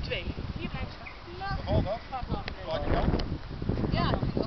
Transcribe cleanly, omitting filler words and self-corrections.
2. Hier blijven staan. Bevalt dat? Laat je dan? Ja.